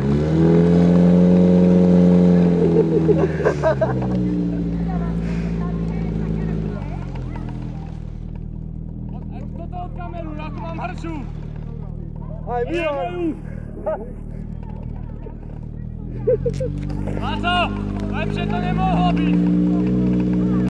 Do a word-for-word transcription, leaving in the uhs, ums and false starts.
Toto od kameru, ja tu mám hrču! Aj Milan! Láco, lepšie to nemohlo byť!